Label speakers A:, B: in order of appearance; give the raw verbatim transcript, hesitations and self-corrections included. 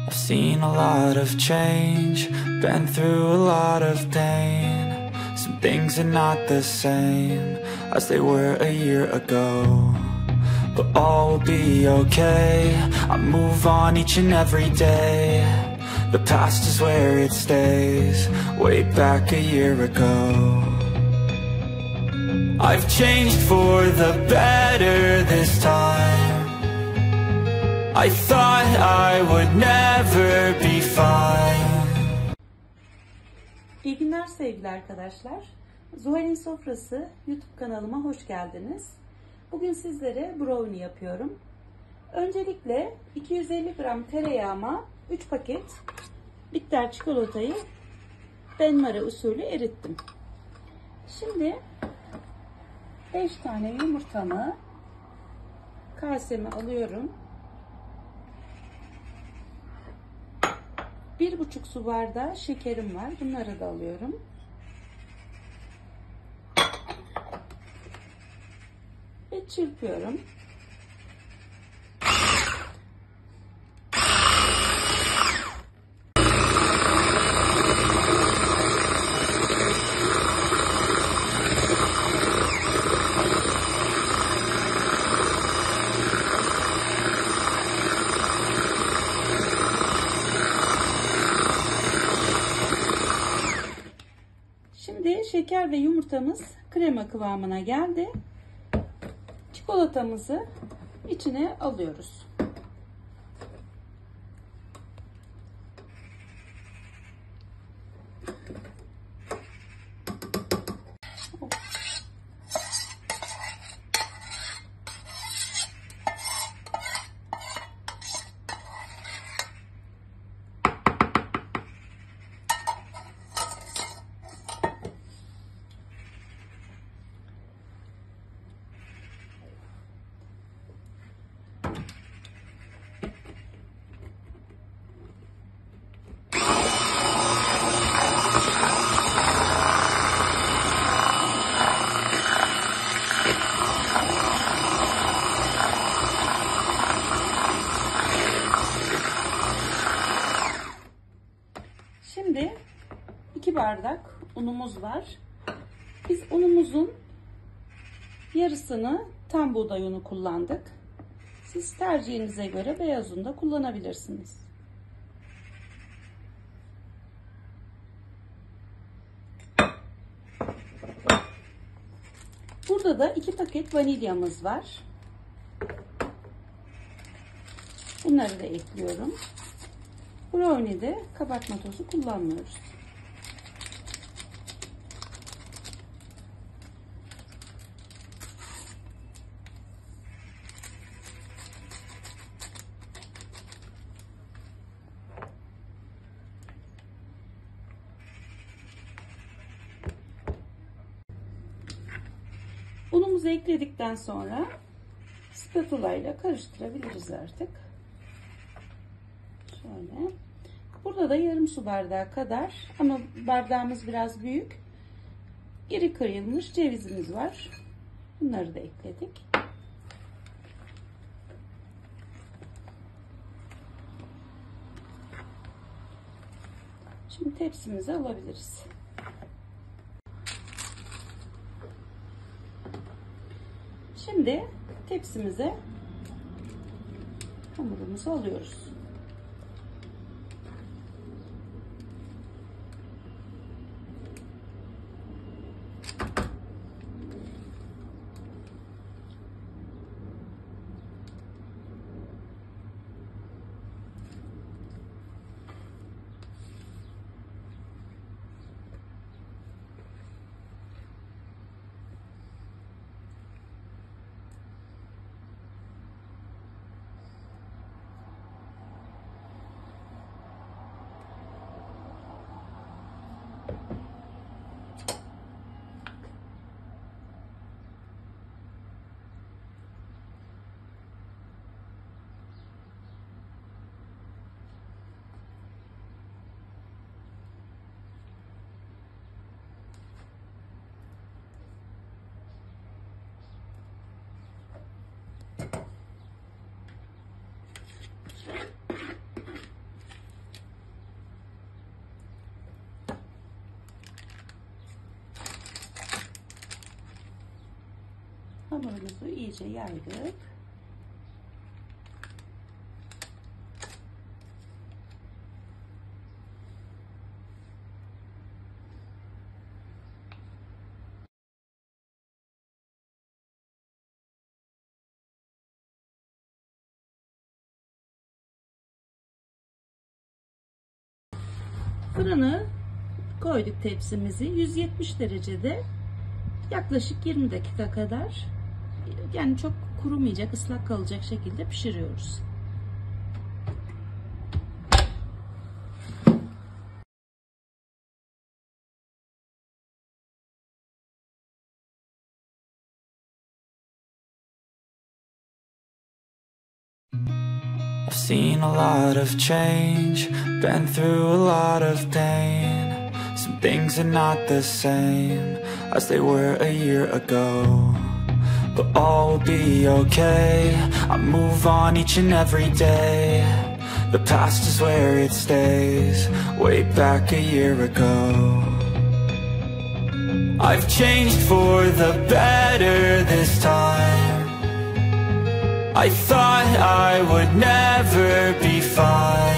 A: I've seen a lot of change, been through a lot of pain. Some things are not the same as they were a year ago, but all will be okay. I move on each and every day. The past is where it stays, way back a year ago. I've changed for the better this time. I thought I would never be fine.
B: İyi günler sevgili arkadaşlar. Zuhal'in Sofrası YouTube kanalıma hoş geldiniz. Bugün sizlere brownie yapıyorum. Öncelikle iki yüz elli gram tereyağıma üç paket bitter çikolatayı benmari usulü erittim. Şimdi beş tane yumurtamı kaseme alıyorum. bir buçuk su bardağı şekerim var. Bunları da alıyorum. Ve çırpıyorum. Şimdi şeker ve yumurtamız krema kıvamına geldi. Çikolatamızı içine alıyoruz. Şimdi iki bardak unumuz var. Biz unumuzun yarısını tam buğday unu kullandık. Siz tercihinize göre beyaz un da kullanabilirsiniz. Burada da iki paket vanilyamız var. Bunları da ekliyorum. Brownie'de kabartma tozu kullanmıyoruz. Unumuzu ekledikten sonra spatula ile karıştırabiliriz artık. Şöyle. Burada da yarım su bardağı kadar, ama bardağımız biraz büyük, iri kıyılmış cevizimiz var. Bunları da ekledik. Şimdi tepsimize alabiliriz. Şimdi tepsimize hamurumuzu alıyoruz. Hamurumuzu iyice yaydık. Fırını koyduk tepsimizi. yüz yetmiş derecede yaklaşık yirmi dakika kadar, yani çok kurumayacak, ıslak kalacak şekilde pişiriyoruz.
A: I've seen a lot of change, been through a lot of pain. Some things are not the same as they were a year ago, but all will be okay. I move on each and every day. The past is where it stays, way back a year ago. I've changed for the better this time. I thought I would never be fine.